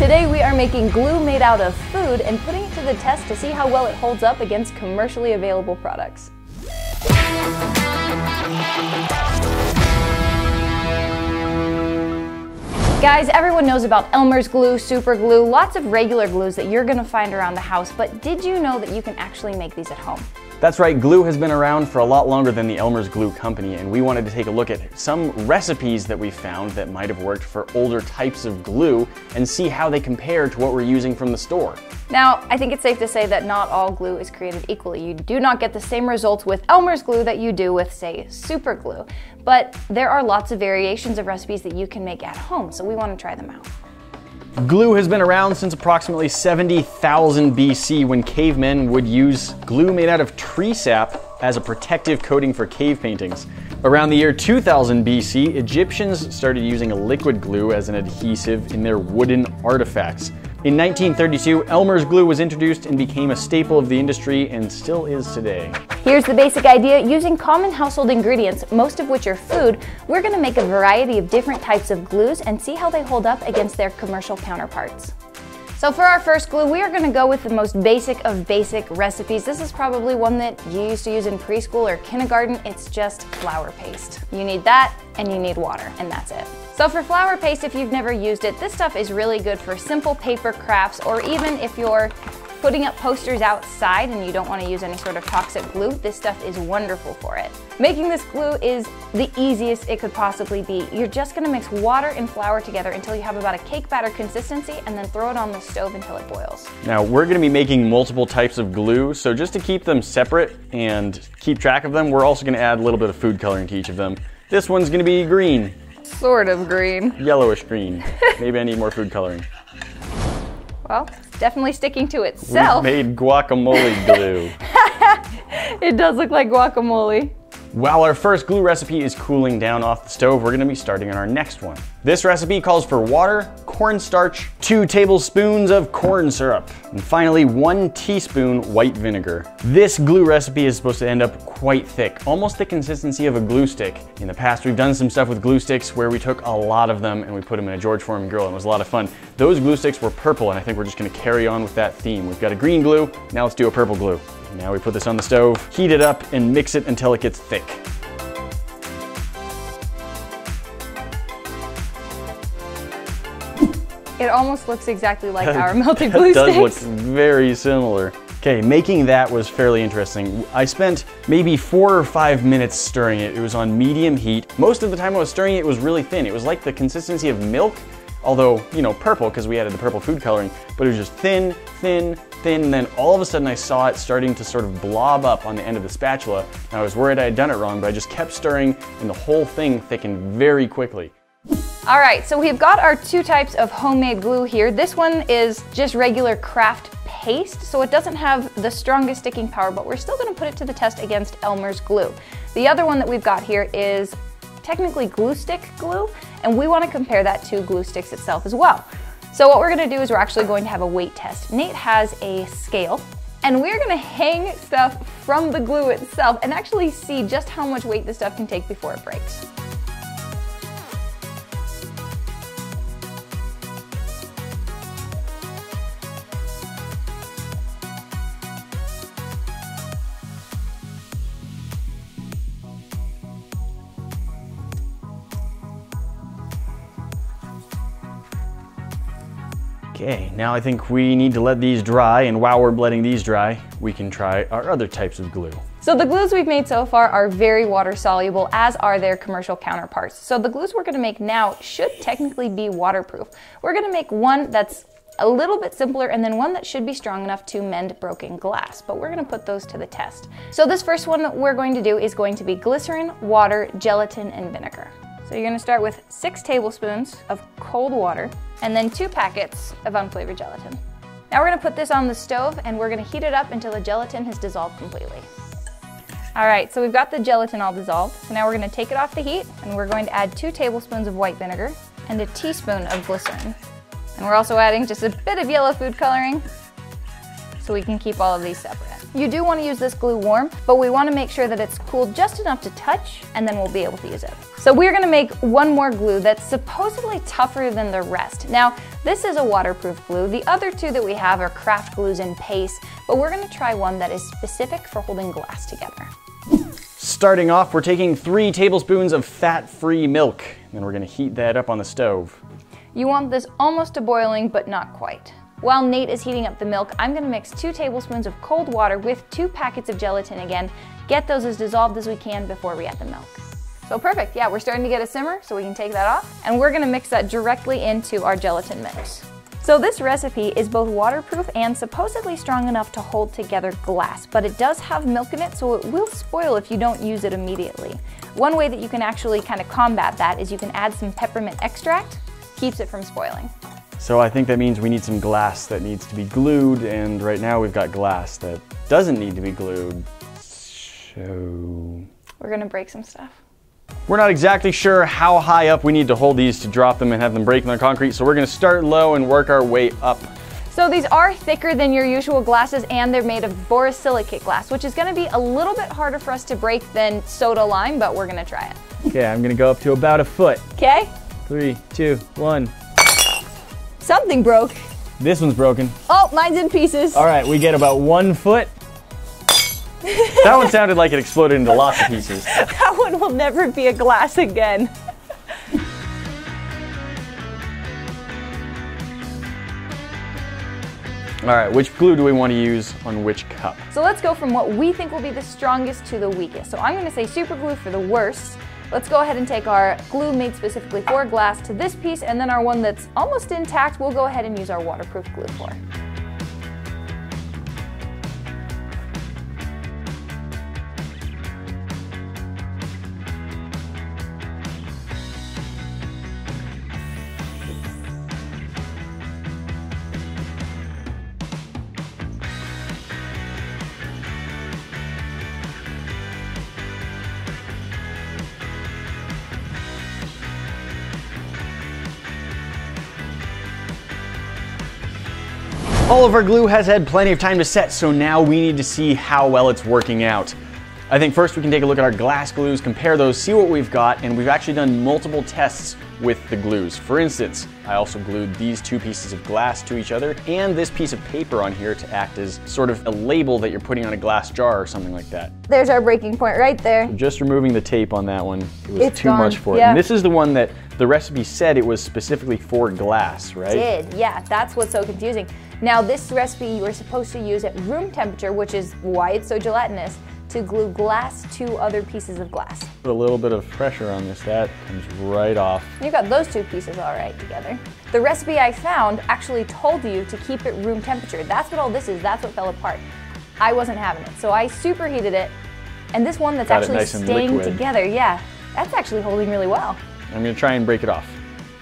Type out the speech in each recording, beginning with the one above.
Today we are making glue made out of food and putting it to the test to see how well it holds up against commercially available products. Guys, everyone knows about Elmer's glue, super glue, lots of regular glues that you're gonna find around the house, but did you know that you can actually make these at home? That's right, glue has been around for a lot longer than the Elmer's Glue Company, and we wanted to take a look at some recipes that we found that might have worked for older types of glue and see how they compare to what we're using from the store. Now, I think it's safe to say that not all glue is created equally. You do not get the same results with Elmer's glue that you do with, say, super glue. But there are lots of variations of recipes that you can make at home, so we want to try them out. Glue has been around since approximately 70,000 BC when cavemen would use glue made out of tree sap as a protective coating for cave paintings. Around the year 2000 BC, Egyptians started using a liquid glue as an adhesive in their wooden artifacts. In 1932, Elmer's glue was introduced and became a staple of the industry and still is today. Here's the basic idea. Using common household ingredients, most of which are food, we're going to make a variety of different types of glues and see how they hold up against their commercial counterparts. So for our first glue, we are going to go with the most basic of basic recipes. This is probably one that you used to use in preschool or kindergarten. It's just flour paste. You need that and you need water, and that's it. So for flour paste, if you've never used it, this stuff is really good for simple paper crafts, or even if you're putting up posters outside and you don't want to use any sort of toxic glue, this stuff is wonderful for it. Making this glue is the easiest it could possibly be. You're just going to mix water and flour together until you have about a cake batter consistency and then throw it on the stove until it boils. Now we're going to be making multiple types of glue, so just to keep them separate and keep track of them, we're also going to add a little bit of food coloring to each of them. This one's going to be green. Sort of green. Yellowish green. Maybe I need more food coloring. Well, it's definitely sticking to itself. We've made guacamole glue. It does look like guacamole. While our first glue recipe is cooling down off the stove, we're going to be starting on our next one. This recipe calls for water, cornstarch, 2 tablespoons of corn syrup, and finally 1 teaspoon white vinegar. This glue recipe is supposed to end up quite thick, almost the consistency of a glue stick. In the past, we've done some stuff with glue sticks where we took a lot of them and we put them in a George Foreman grill, and it was a lot of fun. Those glue sticks were purple, and I think we're just going to carry on with that theme. We've got a green glue, now let's do a purple glue. Now we put this on the stove, heat it up, and mix it until it gets thick. It almost looks exactly like our melted glue sticks. It does look very similar. Okay, making that was fairly interesting. I spent maybe 4 or 5 minutes stirring it. It was on medium heat. Most of the time I was stirring it, it was really thin. It was like the consistency of milk, although, you know, purple because we added the purple food coloring, but it was just thin, thin, thin, and then all of a sudden I saw it starting to sort of blob up on the end of the spatula, and I was worried I had done it wrong, but I just kept stirring and the whole thing thickened very quickly. All right, so we've got our 2 types of homemade glue here. This one is just regular craft paste, so it doesn't have the strongest sticking power, but we're still gonna put it to the test against Elmer's glue. The other one that we've got here is technically glue stick glue, and we wanna compare that to glue sticks itself as well. So what we're gonna do is we're actually going to have a weight test. Nate has a scale, and we're gonna hang stuff from the glue itself and actually see just how much weight this stuff can take before it breaks. Okay, now I think we need to let these dry, and while we're letting these dry, we can try our other types of glue. So the glues we've made so far are very water soluble, as are their commercial counterparts. So the glues we're gonna make now should technically be waterproof. We're gonna make one that's a little bit simpler and then one that should be strong enough to mend broken glass, but we're gonna put those to the test. So this first one that we're going to do is going to be glycerin, water, gelatin, and vinegar. So you're gonna start with 6 tablespoons of cold water and then 2 packets of unflavored gelatin. Now we're gonna put this on the stove and we're gonna heat it up until the gelatin has dissolved completely. All right, so we've got the gelatin all dissolved. So now we're gonna take it off the heat and we're going to add 2 tablespoons of white vinegar and a teaspoon of glycerin. And we're also adding just a bit of yellow food coloring so we can keep all of these separate. You do want to use this glue warm, but we want to make sure that it's cooled just enough to touch, and then we'll be able to use it. So we're gonna make one more glue that's supposedly tougher than the rest. Now, this is a waterproof glue. The other two that we have are craft glues and paste, but we're gonna try one that is specific for holding glass together. Starting off, we're taking 3 tablespoons of fat-free milk, and then we're gonna heat that up on the stove. You want this almost to boiling, but not quite. While Nate is heating up the milk, I'm gonna mix 2 tablespoons of cold water with 2 packets of gelatin again. Get those as dissolved as we can before we add the milk. So perfect, yeah, we're starting to get a simmer, so we can take that off. And we're gonna mix that directly into our gelatin mix. So this recipe is both waterproof and supposedly strong enough to hold together glass, but it does have milk in it, so it will spoil if you don't use it immediately. One way that you can actually kind of combat that is you can add some peppermint extract, keeps it from spoiling. So I think that means we need some glass that needs to be glued, and right now we've got glass that doesn't need to be glued. So we're gonna break some stuff. We're not exactly sure how high up we need to hold these to drop them and have them break on the concrete, so we're gonna start low and work our way up. So these are thicker than your usual glasses, and they're made of borosilicate glass, which is gonna be a little bit harder for us to break than soda lime, but we're gonna try it. Okay, I'm gonna go up to about a foot. Okay. 3, 2, 1. Something broke. This one's broken. Oh, mine's in pieces. All right, we get about 1 foot. That one sounded like it exploded into lots of pieces. That one will never be a glass again. All right, which glue do we want to use on which cup? So let's go from what we think will be the strongest to the weakest. So I'm gonna say super glue for the worst. Let's go ahead and take our glue made specifically for glass to this piece, and then our one that's almost intact, we'll go ahead and use our waterproof glue for. All of our glue has had plenty of time to set, so now we need to see how well it's working out. I think first we can take a look at our glass glues, compare those, see what we've got, and we've actually done multiple tests with the glues. For instance, I also glued these 2 pieces of glass to each other and this piece of paper on here to act as sort of a label that you're putting on a glass jar or something like that. There's our breaking point right there. Just removing the tape on that one, it was It's too gone. much for it. Yeah. And this is the one that the recipe said it was specifically for glass, right? It did, yeah, that's what's so confusing. Now this recipe you are supposed to use at room temperature, which is why it's so gelatinous, to glue glass to other pieces of glass. Put a little bit of pressure on this, that comes right off. You got those 2 pieces all right together. The recipe I found actually told you to keep it room temperature. That's what all this is, that's what fell apart. I wasn't having it, so I superheated it, and this one that's Got it actually nice and staying liquid. together, yeah, that's actually holding really well. I'm gonna try and break it off.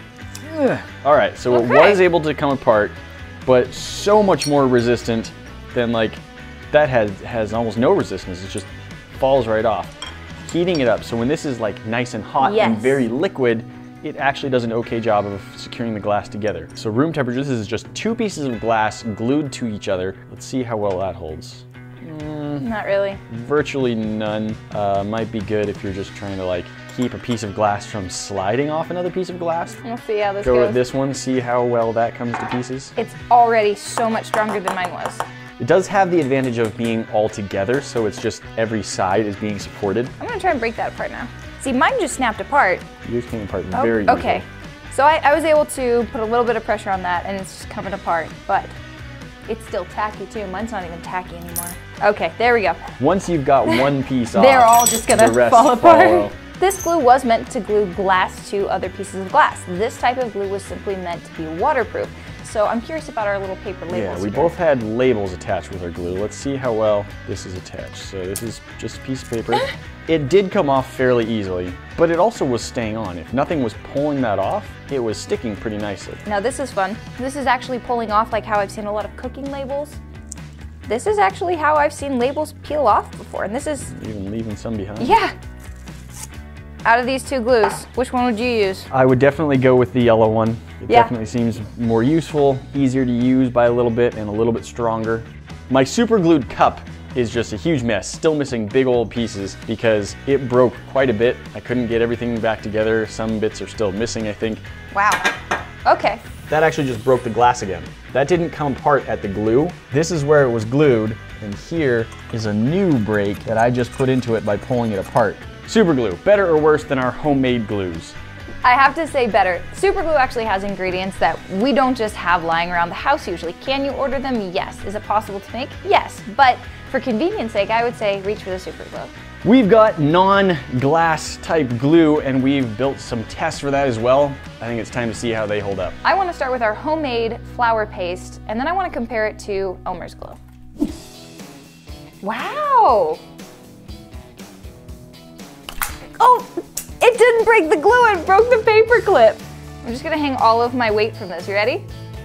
All right, so Okay. it was able to come apart, but so much more resistant than like, that has almost no resistance, it just falls right off. Heating it up, so when this is like nice and hot and Yes. very liquid, it actually does an okay job of securing the glass together. So room temperature, this is just 2 pieces of glass glued to each other. Let's see how well that holds. Not really. Virtually none. Might be good if you're just trying to like keep a piece of glass from sliding off another piece of glass. We'll see how this Go goes. with this one, see how well that comes to pieces. It's already so much stronger than mine was. It does have the advantage of being all together, so it's just every side is being supported. I'm gonna try and break that apart now. See, mine just snapped apart. Yours came apart Oh, very okay. easily. So I was able to put a little bit of pressure on that, and it's just coming apart, but it's still tacky too. Mine's not even tacky anymore. Okay, there we go. Once you've got one piece off, They're all just gonna the rest fall apart. follow. This glue was meant to glue glass to other pieces of glass. This type of glue was simply meant to be waterproof. So I'm curious about our little paper labels. Yeah, we here. both had labels attached with our glue. Let's see how well this is attached. So this is just a piece of paper. It did come off fairly easily, but it also was staying on. If nothing was pulling that off, it was sticking pretty nicely. Now this is fun. This is actually pulling off like how I've seen a lot of cooking labels. This is actually how I've seen labels peel off before, and this is, Even leaving some behind. yeah. Out of these 2 glues, which one would you use? I would definitely go with the yellow one. It Yeah. definitely seems more useful, easier to use by a little bit, and a little bit stronger. My super glued cup is just a huge mess. Still missing big old pieces because it broke quite a bit. I couldn't get everything back together. Some bits are still missing, I think. Wow. Okay. That actually just broke the glass again. That didn't come apart at the glue. This is where it was glued, and here is a new break that I just put into it by pulling it apart. Super glue, better or worse than our homemade glues? I have to say better. Super glue actually has ingredients that we don't just have lying around the house usually. Can you order them? Yes. Is it possible to make? Yes. But for convenience sake, I would say reach for the super glue. We've got non-glass type glue, and we've built some tests for that as well. I think it's time to see how they hold up. I want to start with our homemade flour paste, and then I want to compare it to Elmer's glue. Wow! Oh, it didn't break the glue, it broke the paper clip. I'm just gonna hang all of my weight from this. You ready?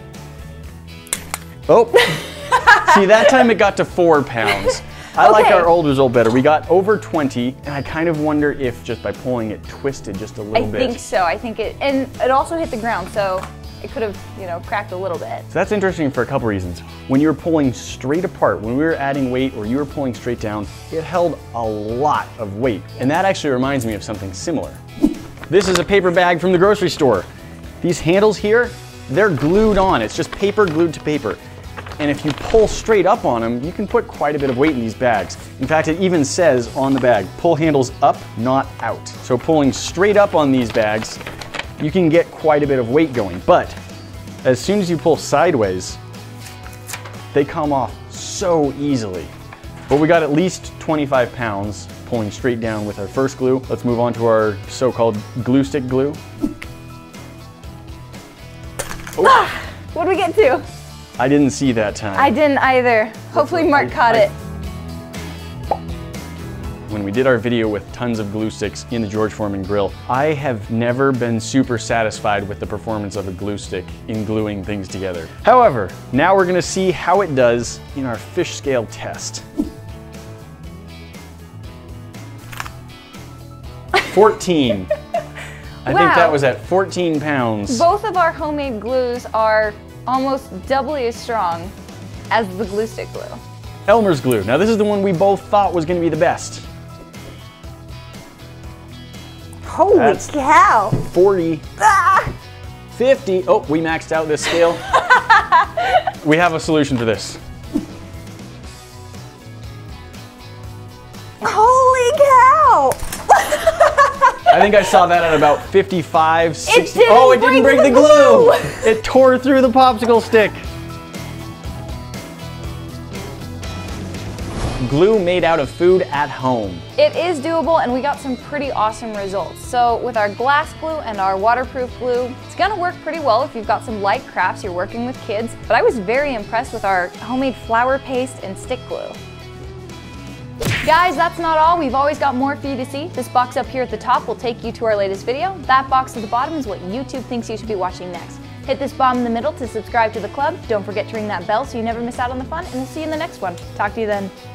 Oh, see, that time it got to 4 pounds. I like our old result better. We got over 20, and I kind of wonder if just by pulling it twisted just a little bit. I think so. I think it, and it also hit the ground, so it could have, you know, cracked a little bit. So that's interesting for a couple reasons. When you were pulling straight apart, when we were adding weight or you were pulling straight down, it held a lot of weight. And that actually reminds me of something similar. This is a paper bag from the grocery store. These handles here, they're glued on. It's just paper glued to paper. And if you pull straight up on them, you can put quite a bit of weight in these bags. In fact, it even says on the bag, pull handles up, not out. So pulling straight up on these bags, you can get quite a bit of weight going. But as soon as you pull sideways, they come off so easily. But we got at least 25 pounds pulling straight down with our first glue. Let's move on to our so-called glue stick glue. Oh. Ah, what did we get to? I didn't see that time. I didn't either. Hopefully Mark caught it. When we did our video with tons of glue sticks in the George Foreman grill, I have never been super satisfied with the performance of a glue stick in gluing things together. However, now we're gonna see how it does in our fish scale test. 14. I think that was at 14 pounds. Both of our homemade glues are almost doubly as strong as the glue stick glue. Elmer's glue. Now this is the one we both thought was gonna be the best. Holy cow. 40. Ah. 50. Oh, we maxed out this scale. We have a solution for this. Holy cow. I think I saw that at about 55, 60. Oh, it didn't break the glue. It tore through the popsicle stick. Glue made out of food at home. It is doable, and we got some pretty awesome results. So with our glass glue and our waterproof glue, it's gonna work pretty well if you've got some light crafts, you're working with kids. But I was very impressed with our homemade flour paste and stick glue. Guys, that's not all. We've always got more for you to see. This box up here at the top will take you to our latest video. That box at the bottom is what YouTube thinks you should be watching next. Hit this bomb in the middle to subscribe to the club. Don't forget to ring that bell so you never miss out on the fun, and we'll see you in the next one. Talk to you then.